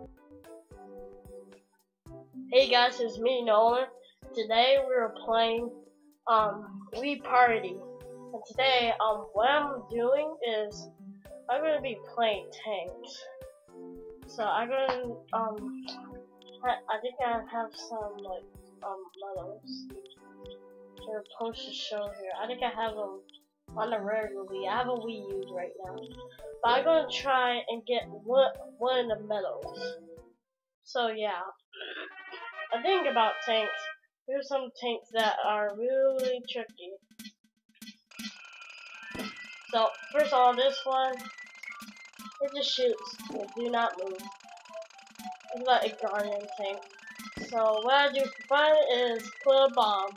Hey guys, it's me, Nolan. Today we're playing Wii Party. And today what I'm doing is I'm gonna be playing tanks. So I'm gonna I think I have some like medals. They're supposed to show here. I think I have them on the regular Wii. I have a Wii U right now. But I'm gonna try and get one of the medals. So yeah. I think about tanks. Here's some tanks that are really tricky. So first of all, this one, it just shoots. It do not move. It's like a Guardian tank. So what I do for fun is put a bomb.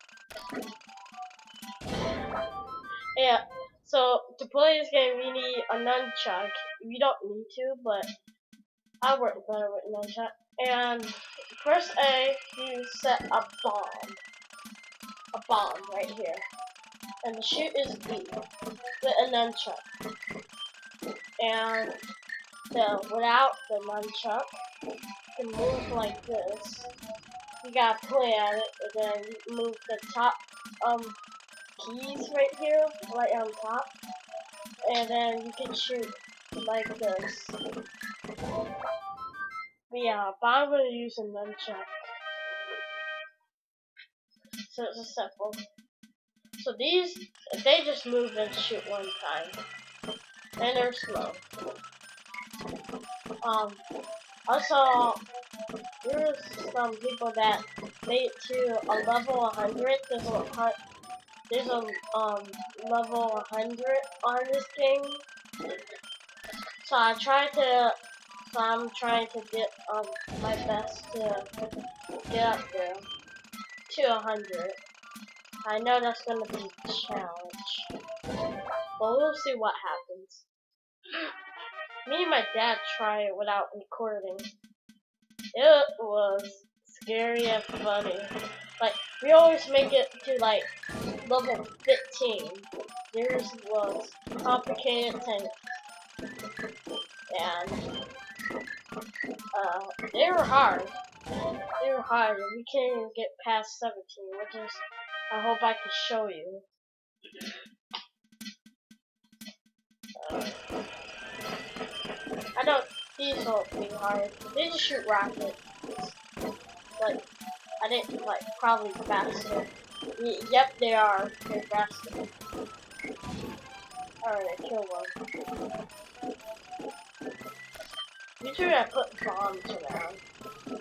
Yeah. So to play this game, you need a nunchuck. You don't need to, but I work better with nunchuck. And press A, you set a bomb. A bomb right here. And the shoot is B with a nunchuck. And without the nunchuck, you can move like this. You gotta play at it, and then you move the top keys right here, right on top. And then you can shoot like this. But yeah, but I'm gonna use a nunchuck. So it's simple. So these, they just move and shoot one time. And they're slow. Also, there's some people that made it to a level 100. There's a level 100 on this game. So I'm trying to get my best to get up there to 100. I know that's gonna be a challenge, but we'll see what happens. Me and my dad tried it without recording. It was scary and funny. Like, we always make it to like level 15. Theirs was complicated tanks. And they were hard. They were hard, and we can't even get past 17, which is, I hope I can show you. I don't, these won't be hard. They just shoot rockets. But I didn't, like, probably faster. Yep, they are. They're faster. Alright, I killed one. Usually I put bombs around.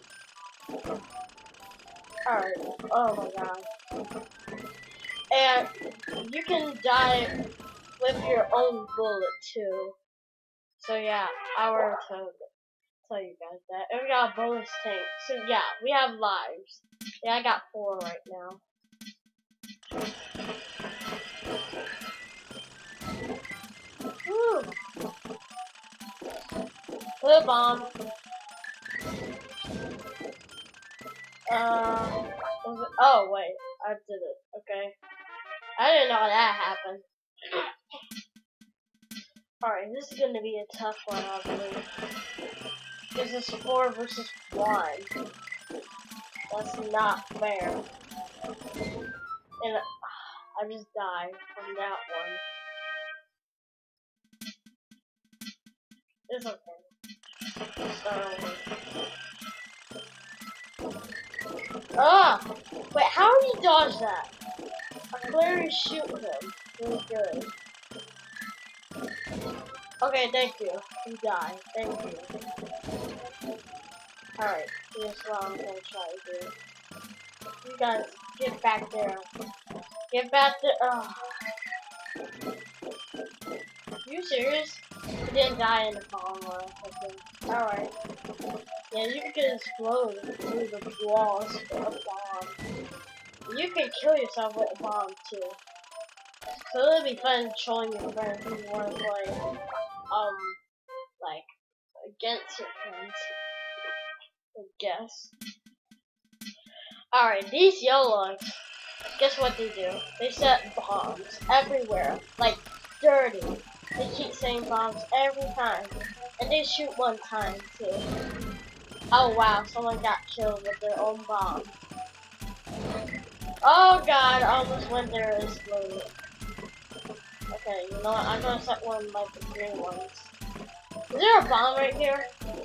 Alright, oh my god. And you can die with your own bullet too. So yeah, I will tell you guys that. And we got a bonus tank. So yeah, we have lives. Yeah, I got 4 right now. Woo! Put a bomb. Oh wait, I did it. Okay. I didn't know that happened. Alright, this is gonna be a tough one, I believe. This is 4 versus 1. That's not fair. And I just died from that one. It's okay. Start over. Ah! Wait, how did he dodge that? I clearly shoot him. Really good. Okay, thank you. You died. Thank you. Alright, here's what I'm gonna try to do. You guys, get back there. Get back there. Oh. You serious? You didn't die in the bomb or something. Alright. Yeah, you can explode through the walls with a bomb. You can kill yourself with a bomb too. So it'll be fun showing your friends who want to play, like, against your friends, I guess. Alright, these yellows, guess what they do? They set bombs everywhere, like, dirty. They keep saying bombs every time. And they shoot one time, too. Oh wow, someone got killed with their own bomb. Oh god, I almost went there and exploded. Okay, you know what? I'm gonna set one like the green ones. Is there a bomb right here?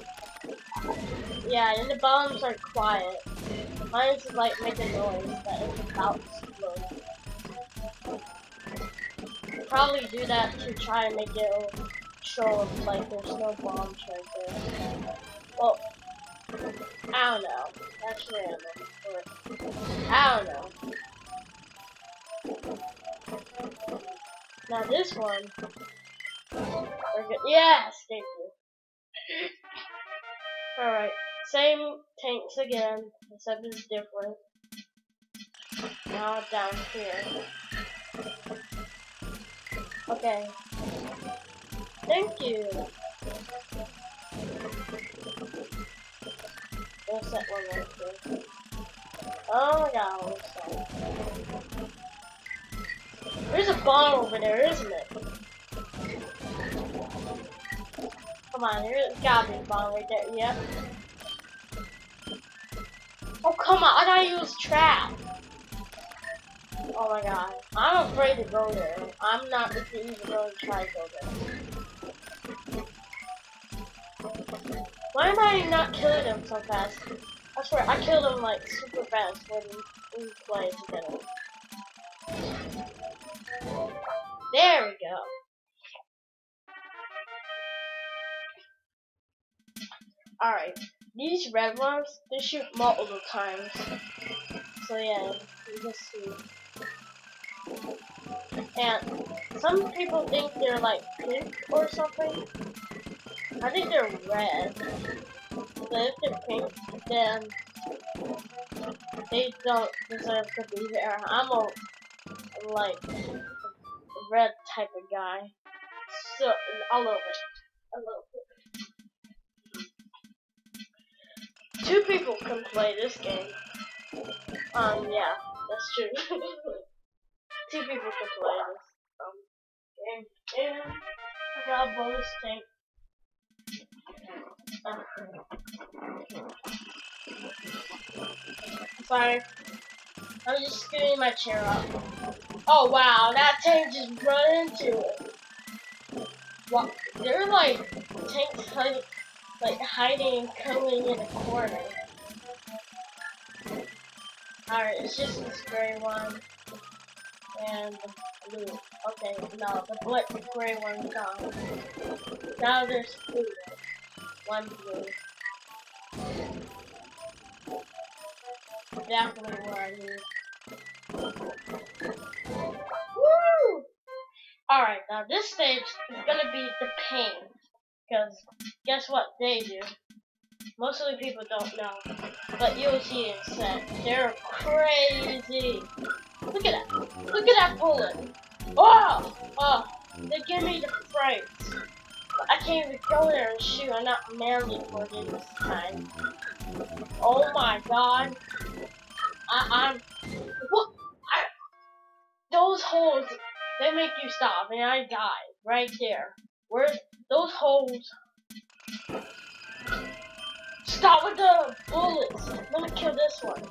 Yeah, and the bombs are quiet. Mine's like making noise that it's about to explode. Probably do that to try and make it show like there's no bombs right there. Well, I don't know. That's random. Or, I don't know. Now this one, we're good. Yes, thank you. Alright, same tanks again, except it's different. Now down here. Okay. Thank you. We'll set one right here. Oh my god, what's that? There's a bomb over there, isn't it? Come on, there's gotta be a bomb right there. Yep. Oh come on, I thought you was trapped. Oh my god, I'm afraid to go there. I'm not even going to try to go there. Why am I not killing him so fast? I swear, I killed him like super fast when we played together. There we go. Alright, these red ones, they shoot multiple times. So yeah, you just see. And some people think they're like pink or something. I think they're red. But if they're pink, then they don't deserve to be there. I'm a like red type of guy. So I love it. I love it. Two people can play this game. Yeah, that's true. Two people can play this game. And I got a bonus tank. Sorry. I'm just scooting my chair up. Oh wow, that tank just run into it. Wow, they're like tanks hiding and coming in a corner. Alright, it's just this gray one and the blue. Okay, no, the gray one's gone. Now there's two. One blue. Definitely what I need. Woo! Alright, now this stage is gonna be the pain. Because guess what they do? Most of the people don't know. But you'll see it said. They're crazy. Look at that. Look at that bullet. Oh! Oh! They give me the frights. I can't even go there and shoot. I'm not manly for this time. Oh my god. I'm what? Those holes, they make you stop, and I died right there. Where those holes? Stop with the bullets. Let me kill this one.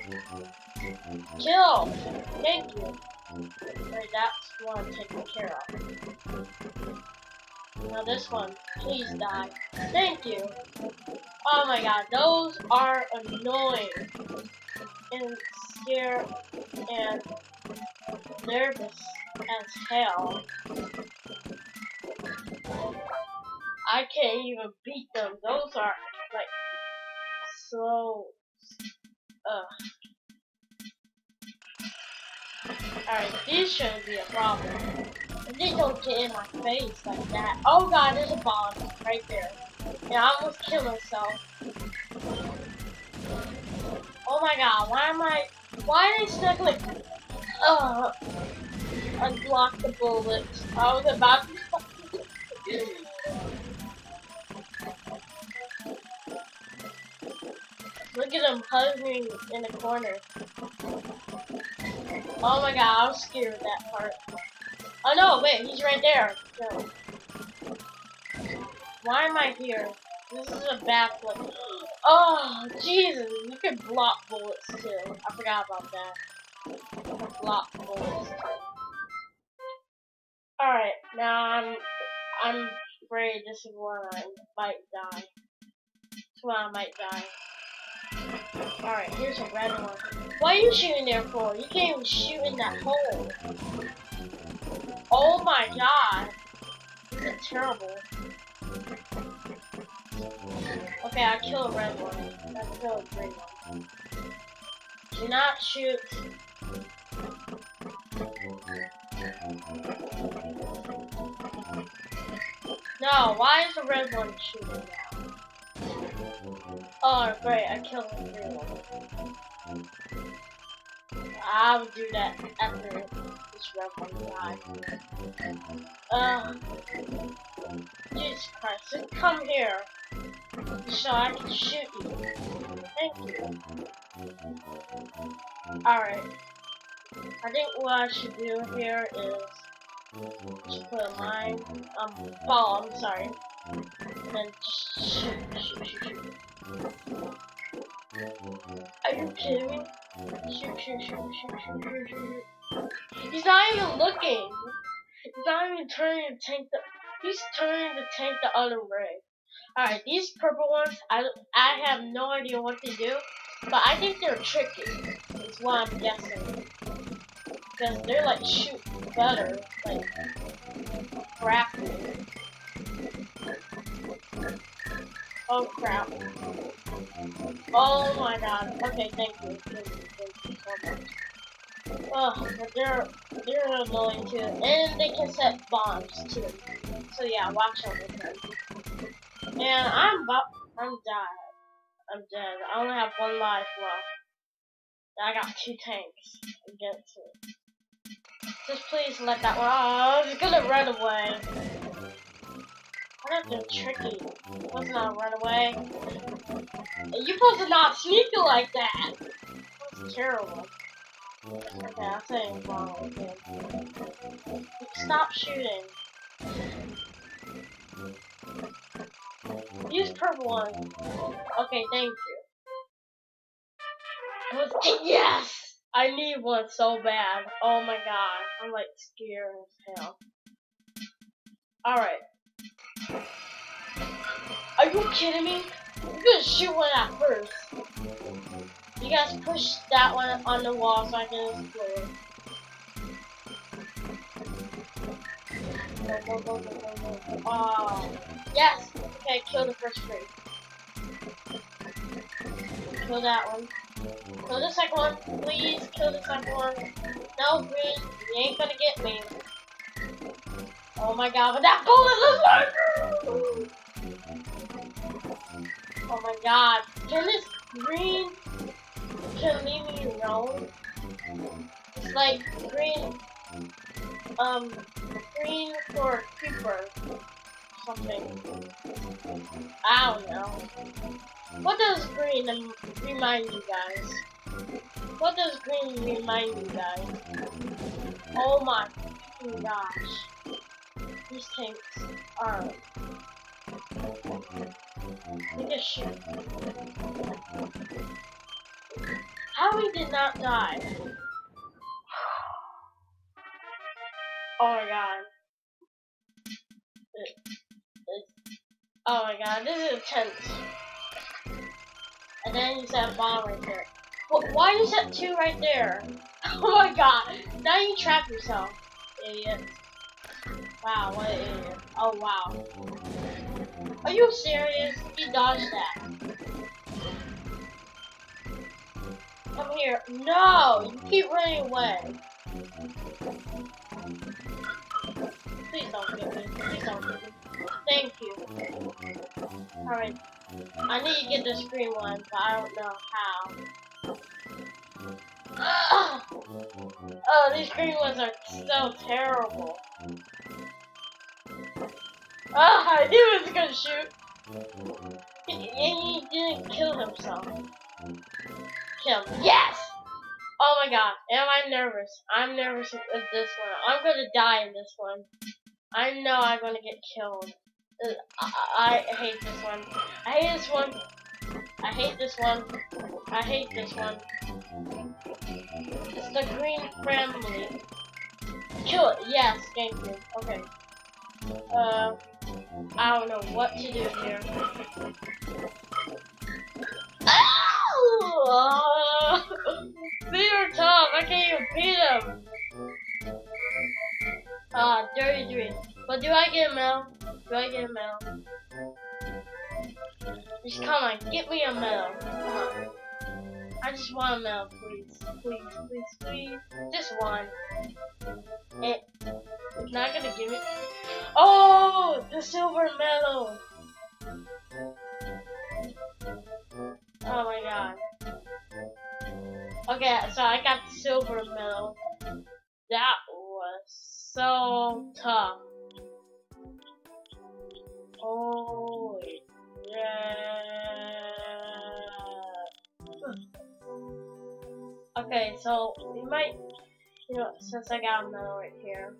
Kill. Thank you. Right, that's one taken care of. Now this one, please die. Thank you. Oh my god, those are annoying and scared and nervous as hell. I can't even beat them. Those are like so. Alright, these shouldn't be a problem. And they don't get in my face like that. Oh god, there's a bomb right there. Yeah, I almost killed myself. Oh my god, why are they stuck like, unblock the bullets. I was about to look at him hovering in the corner. Oh my god, I was scared of that part. Oh no, wait, he's right there. No. Why am I here? This is a backflip. Oh, Jesus, you can block bullets too. I forgot about that. You can block bullets too. Alright, now I'm afraid this is where I might die. That's where I might die. Alright, here's a red one. What are you shooting there for? You can't even shoot in that hole. Oh my god. This is terrible. Okay, I killed a red one. I killed a green one. Do not shoot. No, why is the red one shooting now? Oh, great, I killed the green one. I'll do that after this red one dies. Jesus Christ, just come here so I can shoot you. Thank you. Alright. I think what I should do here is just put a mine, ball, I'm sorry. And then just shoot. Are you kidding me? Shoot. He's not even looking. He's not even turning to tank he's turning to tank the other way. Alright, these purple ones, I have no idea what to do, but I think they're tricky, is what I'm guessing. Because they're like shoot better, like crafty. Oh crap. Oh my god. Okay, thank you so much. Oh, but they're annoying too. And they can set bombs too. So yeah, watch out with them. And I'm dead. I only have one life left. I got 2 tanks against it. Just please let that one. Oh, it's gonna run away. What if they're tricky? Supposed to not run away. You're supposed to not sneak it like that. That's terrible. Okay, I'll say it wrong again. Stop shooting. Use purple one. Okay, thank you. Yes! I need one so bad. Oh my god. I'm like scared as hell. Alright. Are you kidding me? I'm gonna shoot one at first. You guys push that one on the wall so I can explode. Go. Oh. Yes! Okay, kill the first tree. Kill that one. Kill the second one. Please kill the second one. No, green. You ain't gonna get me. Oh my god, but that bullet is like... Oh my god. Can this green... can leave me alone? It's like green... green for creeper. Something. I don't know. What does green remind you guys? What does green remind you guys? Oh my gosh. These tanks are... They just shoot. How we did not die? Oh my god. Oh my god, this is intense. And then you set a bomb right there. Why you set 2 right there? Oh my god. Now you trap yourself, idiot. Wow, what an idiot. Oh wow. Are you serious? You dodged that. Come here. No! You keep running away. Please don't get me. Please don't get me. Thank you. Alright. I need to get this green one, but I don't know how. Oh, these green ones are so terrible. Oh, I knew he was gonna shoot. And he didn't kill himself. Kill him. Yes! Oh my god, am I nervous? I'm nervous with this one. I'm gonna die in this one. I know I'm gonna get killed. I hate this one. I hate this one. I hate this one. I hate this one. It's the green family. Kill it. Yes, thank you. Okay. I don't know what to do here. Ow! These are tough. I can't even beat them. Ah, 33. But do I get a medal? Do I get a medal? Just come on, get me a medal. Come on. I just want a medal, please. Please, please, please. Just one. It's not gonna give it. Oh, the silver medal. Oh my god. Okay, so I got the silver medal. That was so tough. Oh yeah. Okay, so we might, since I got a medal right here,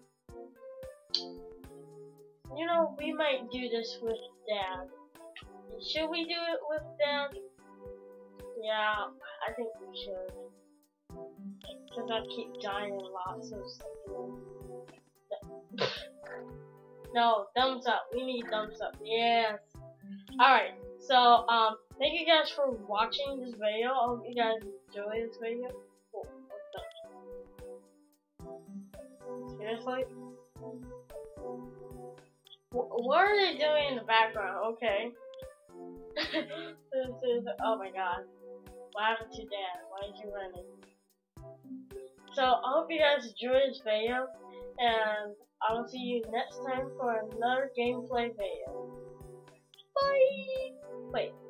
we might do this with Dad. Should we do it with Dad? Yeah, I think we should. Because I keep dying a lot, so no, thumbs up. We need thumbs up. Yes. Alright, so, thank you guys for watching this video. I hope you guys enjoy this video. Oh, what's up? Seriously? What are they doing in the background? Okay. Oh my god. What happened to Dad? Why is he running? So, I hope you guys enjoyed this video, and I will see you next time for another gameplay video. Bye! Wait.